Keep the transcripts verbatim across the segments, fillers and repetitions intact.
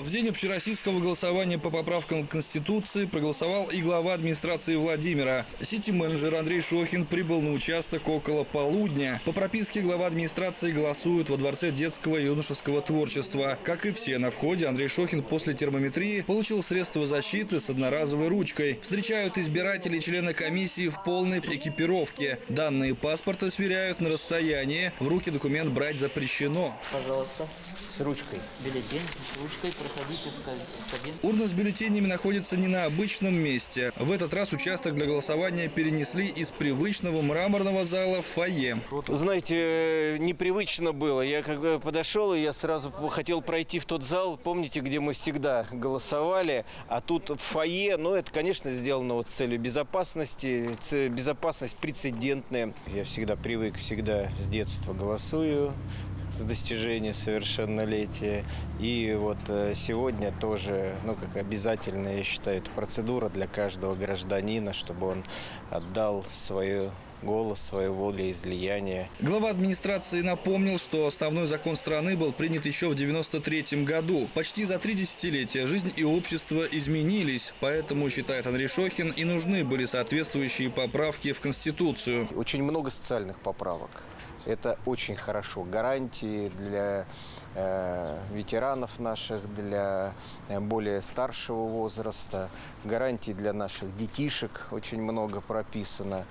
В день общероссийского голосования по поправкам к Конституции проголосовал и глава администрации Владимира. Сити-менеджер Андрей Шохин прибыл на участок около полудня. По прописке глава администрации голосует во Дворце детского и юношеского творчества. Как и все на входе, Андрей Шохин после термометрии получил средства защиты с одноразовой ручкой. Встречают избиратели члены комиссии в полной экипировке. Данные паспорта сверяют на расстоянии. В руки документ брать запрещено. Пожалуйста, с ручкой. Бюллетень с ручкой. Проходите в кабинку. Урна с бюллетенями находится не на обычном месте. В этот раз участок для голосования перенесли из привычного мраморного зала в фойе. Знаете, непривычно было. Я как подошел, и я сразу хотел пройти в тот зал, помните, где мы всегда голосовали, а тут в фойе, ну, это, конечно, сделано вот с целью безопасности, безопасность прецедентная. Я всегда привык, всегда с детства голосую с достижения совершеннолетия. И вот сегодня тоже, ну, как обязательно, я считаю, это процедура для каждого гражданина, чтобы он отдал свою голос, свою волеизлияние. Глава администрации напомнил, что основной закон страны был принят еще в девяносто третьем году. Почти за три десятилетия жизнь и общество изменились. Поэтому, считает Андрей Шохин, и нужны были соответствующие поправки в Конституцию. Очень много социальных поправок. Это очень хорошо. Гарантии для э, ветеранов наших, для более старшего возраста, гарантии для наших детишек очень много прописано.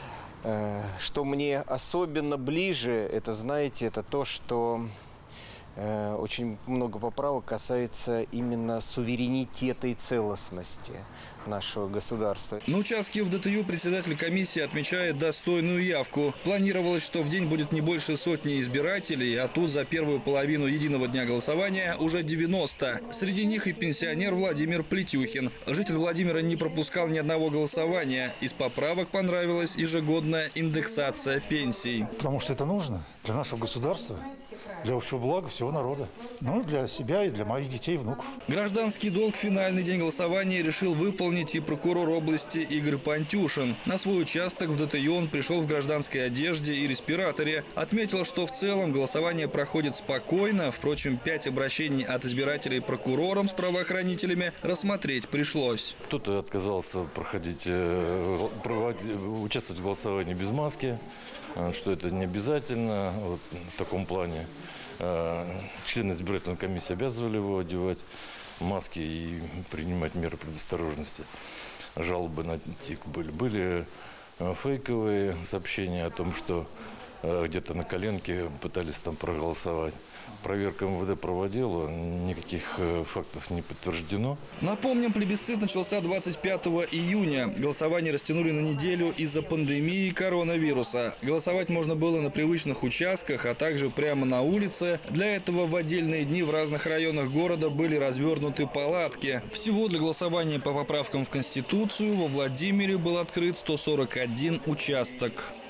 Э, что мне особенно ближе, это, знаете, это то, что э, очень много поправок касается именно суверенитета и целостности нашего государства. На участке в ДТЮ председатель комиссии отмечает достойную явку. Планировалось, что в день будет не больше сотни избирателей, а тут за первую половину единого дня голосования уже девяносто. Среди них и пенсионер Владимир Плетюхин. Житель Владимира не пропускал ни одного голосования. Из поправок понравилась ежегодная индексация пенсий. Потому что это нужно для нашего государства, для общего блага всего народа. Ну, для себя и для моих детей и внуков. Гражданский долг в финальный день голосования решил выполнить и прокурор области Игорь Пантюшин. На свой участок в ДТЮ он пришел в гражданской одежде и респираторе. Отметил, что в целом голосование проходит спокойно. Впрочем, пять обращений от избирателей прокурором с правоохранителями рассмотреть пришлось. Кто-то отказался проходить, проводить, участвовать в голосовании без маски, что это не обязательно вот, в таком плане. Члены избирательной комиссии обязывали его одевать маски и принимать меры предосторожности. Жалобы на ТИК были. Были фейковые сообщения о том, что где-то на коленке пытались там проголосовать. Проверка МВД проводила, никаких фактов не подтверждено. Напомним, плебисцит начался двадцать пятого июня. Голосование растянули на неделю из-за пандемии коронавируса. Голосовать можно было на привычных участках, а также прямо на улице. Для этого в отдельные дни в разных районах города были развернуты палатки. Всего для голосования по поправкам в Конституцию во Владимире был открыт сто сорок один участок.